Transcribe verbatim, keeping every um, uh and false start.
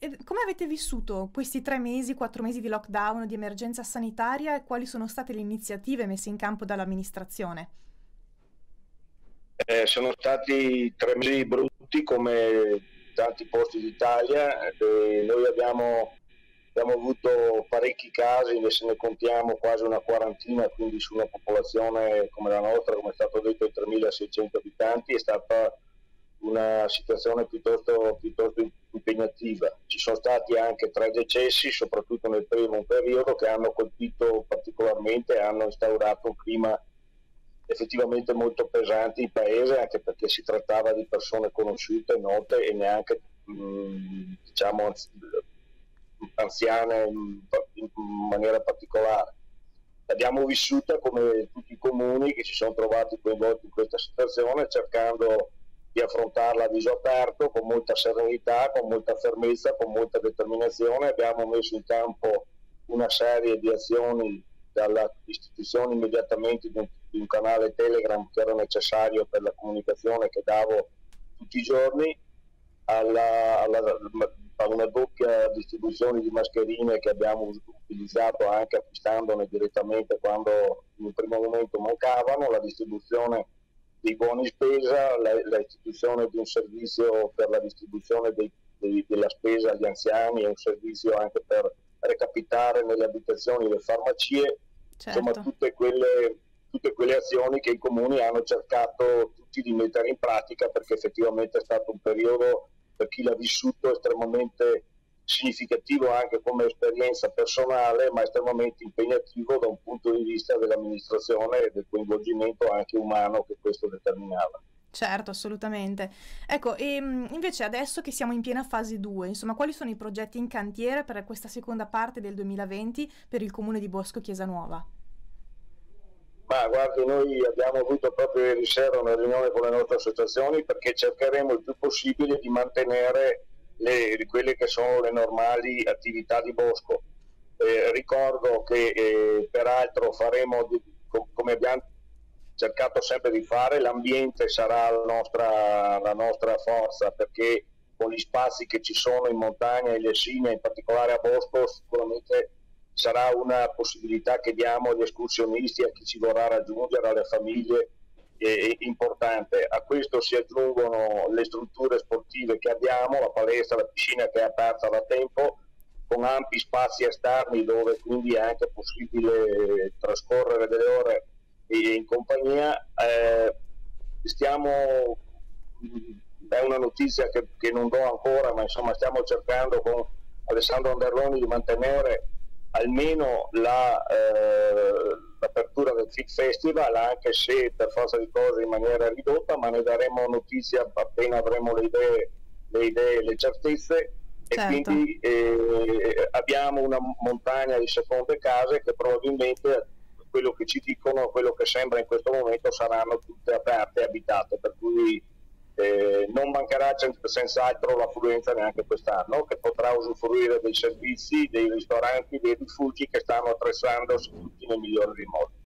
E come avete vissuto questi tre mesi, quattro mesi di lockdown, di emergenza sanitaria e quali sono state le iniziative messe in campo dall'amministrazione? Eh, sono stati tre mesi brutti come tanti posti d'Italia. Eh, noi abbiamo, abbiamo avuto parecchi casi, ne se ne contiamo quasi una quarantina, quindi su una popolazione come la nostra, come è stato detto, di tremilaseicento abitanti, è stata una situazione piuttosto, piuttosto impegnativa. Ci sono stati anche tre decessi, soprattutto nel primo periodo, che hanno colpito particolarmente e hanno instaurato un clima effettivamente molto pesante in paese, anche perché si trattava di persone conosciute, note e neanche mh, diciamo anziane in, in maniera particolare. L'abbiamo vissuta come tutti i comuni che si sono trovati coinvolti in questa situazione, cercando di affrontarla a viso aperto, con molta serenità, con molta fermezza, con molta determinazione. Abbiamo messo in campo una serie di azioni dalle istituzioni immediatamente di un, di un canale Telegram che era necessario per la comunicazione che davo tutti i giorni, alla, alla, a una doppia distribuzione di mascherine che abbiamo utilizzato anche acquistandone direttamente quando in un primo momento mancavano, la distribuzione dei buoni spesa, la, la istituzione di un servizio per la distribuzione dei, dei, della spesa agli anziani e un servizio anche per recapitare nelle abitazioni le farmacie, insomma Certo. tutte quelle, tutte quelle azioni che i comuni hanno cercato tutti di mettere in pratica, perché effettivamente è stato un periodo, per chi l'ha vissuto, estremamente significativo anche come esperienza personale, ma estremamente impegnativo da un punto di vista dell'amministrazione e del coinvolgimento anche umano che questo determinava. Certo, assolutamente. Ecco, e mh, invece adesso che siamo in piena fase due, insomma, quali sono i progetti in cantiere per questa seconda parte del duemilaventi per il comune di Bosco Chiesa Nuova? Ma guardi, noi abbiamo avuto proprio ieri sera una riunione con le nostre associazioni perché cercheremo il più possibile di mantenere le, quelle che sono le normali attività di bosco. Eh, ricordo che eh, peraltro faremo, di, com, come abbiamo cercato sempre di fare, l'ambiente sarà la nostra, la nostra forza, perché con gli spazi che ci sono in montagna e in Lessina, in particolare a Bosco, sicuramente sarà una possibilità che diamo agli escursionisti, a chi ci vorrà raggiungere, alle famiglie, è importante. A questo si aggiungono le strutture sportive che abbiamo, la palestra, la piscina che è aperta da tempo, con ampi spazi esterni dove quindi è anche possibile trascorrere delle ore in compagnia. Eh, stiamo, è una notizia che, che non do ancora, ma insomma stiamo cercando con Alessandro Anderloni di mantenere almeno la, eh, l'apertura del Fit Festival, anche se per forza di cose in maniera ridotta, ma ne daremo notizia appena avremo le idee, le idee, le certezze. E Certo. quindi eh, abbiamo una montagna di seconde case che probabilmente, quello che ci dicono, quello che sembra in questo momento, saranno tutte aperte e abitate, per cui eh, non mancherà senz'altro l'affluenza neanche quest'anno, che potrà usufruire dei servizi, dei ristoranti, dei rifugi che stanno attrezzandosi tutti nel migliore dei modi.